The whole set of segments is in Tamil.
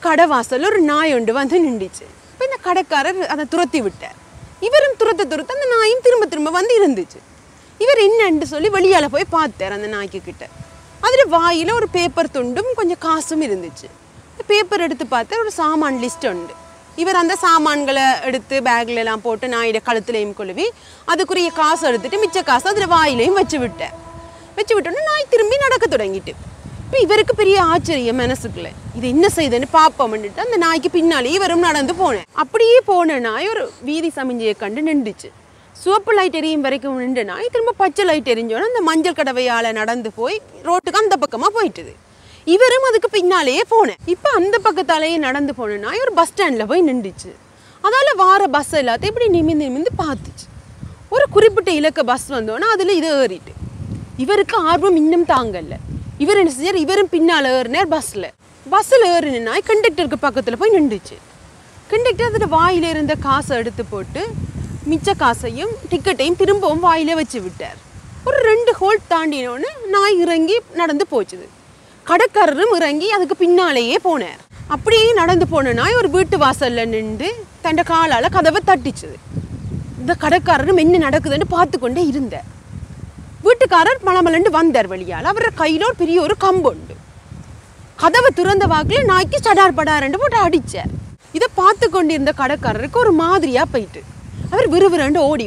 கடை வாசல்ல ஒரு நாய் ஒன்று வந்து நின்றுச்சு. இப்போ இந்த கடைக்காரர் அதை துரத்தி விட்டார். இவரும் துரத்த அந்த நாயும் திரும்ப திரும்ப வந்து இருந்துச்சு. இவர் என்னன்னு சொல்லி வெளியால் போய் பார்த்தார் அந்த நாய்க்கு கிட்ட. அதில் வாயில் ஒரு பேப்பர் துண்டும் கொஞ்சம் காசும் இருந்துச்சு. பேப்பர் எடுத்து பார்த்தா ஒரு சாமான் லிஸ்ட் உண்டு. இவர் அந்த சாமான்களை எடுத்து பேக்ல எல்லாம் போட்டு நாயோட கழுத்துலையும் கொழுவி அதுக்குரிய காசு எடுத்துட்டு மிச்ச காசு அதில் வாயிலையும் வச்சு விட்டோன்னு நாய் திரும்பி நடக்க தொடங்கிட்டு. இப்போ இவருக்கு பெரிய ஆச்சரியம் மனசுக்குள்ள. இது என்ன செய்யுதுன்னு பார்ப்போம்னுட்டு அந்த நாய்க்கு பின்னாலே இவரும் நடந்து போனேன். அப்படியே போன நாய் ஒரு வீதி சமிஞ்சையை கண்டு நின்றுச்சு. சிவப்பு லைட் எரியும் வரைக்கும் நின்று நாய் திரும்ப பச்சை லைட் எரிஞ்சோன்னா அந்த மஞ்சள் கடவையால் நடந்து போய் ரோட்டுக்கு அந்த பக்கமாக போயிட்டுது. இவரும் அதுக்கு பின்னாலேயே போனேன். இப்போ அந்த பக்கத்தாலேயே நடந்து போன நாய் ஒரு பஸ் ஸ்டாண்டில் போய் நின்றுச்சு. அதால் வார பஸ் எல்லாத்தையும் இப்படி நிமிந்து பார்த்துச்சு. ஒரு குறிப்பிட்ட இலக்க பஸ் வந்தோன்னா அதில் இதை ஏறிட்டு இவருக்கு ஆர்வம் இன்னும் தாங்கல்ல. இவர் என்ன செஞ்சார், இவரும் பின்னால் ஏறினார் பஸ்ஸில் ஏறின நாய் கண்டக்டருக்கு பக்கத்தில் போய் நின்றுச்சு. கண்டக்டர் அதில் வாயில் இருந்த காசை எடுத்து போட்டு மிச்ச காசையும் டிக்கெட்டையும் திரும்பவும் வாயிலே வச்சு விட்டார். ஒரு 2 ஹோல்ட் தாண்டினோன்னு நாய் இறங்கி நடந்து போச்சுது. கடைக்காரரும் இறங்கி அதுக்கு பின்னாலேயே போனார். அப்படியே நடந்து போன நாய் ஒரு வீட்டு வாசல்ல நின்று தன் காலால் கதவை தட்டிச்சுது. இந்த கடைக்காரரும் என்ன நடக்குதுன்னு பார்த்து கொண்டே இருந்தார். வீட்டுக்காரர் மலமலண்டு வந்தார் வெளியால். அவரோட கையில் ஒரு பெரிய ஒரு கம்பு உண்டு. கதவை திறந்த வாக்கில் நாய்க்கு சடார் படாரண்டு போட்டு அடித்தார். இதை பார்த்து கொண்டிருந்த கடைக்காரருக்கு ஒரு மாதிரியாக போயிட்டு அவர் விறுவிறண்டு ஓடி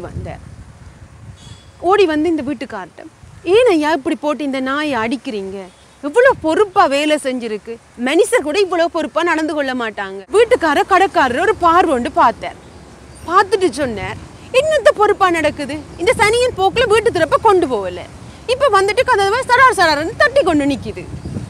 வந்து இந்த வீட்டுக்கார்ட்ட, ஏன் ஐயா இப்படி போட்டு இந்த நாயை அடிக்கிறீங்க? இவ்வளோ பொறுப்பாக வேலை செஞ்சுருக்கு. மனுஷர் கூட இவ்வளோ பொறுப்பாக நடந்து கொள்ள மாட்டாங்க. கடைக்காரர் ஒரு பார்வோண்டு பார்த்துட்டு சொன்னார், என்னத்த பொறுப்பாக நடக்குது? இந்த சனியின் போக்கில் வீட்டு திறப்ப கொண்டு போகல. இப்போ வந்துட்டு கதவை சடார்னு தட்டி கொண்டு நிற்கிது.